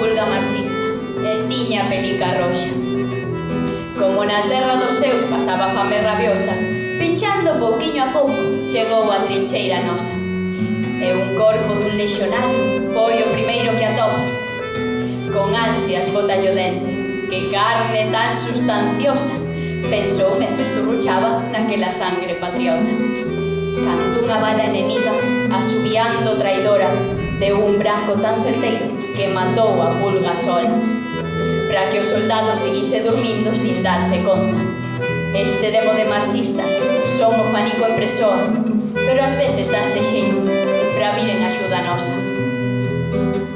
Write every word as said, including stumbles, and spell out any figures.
pulga marxista e tiña a pelica roxa. Como na terra dos seus pasaba fame rabiosa, pinchando pouquiño a pouco chegou a trincheira nosa. E un corpo dun lexionario foi o primeiro que atopa. Con ansias botallo dente, que carne tan sustanciosa, pensou mentre esturruchaba naquela sangre patriota. Cando unha bala enemiga, asubiando traidora, deu un branco tan certeiro que matou a pulga sola, para que o soldado seguise dormindo sin darse conta. Este demo de marxistas son o fanico en presoa, pero ás veces danse xeito para vir en axuda nosa.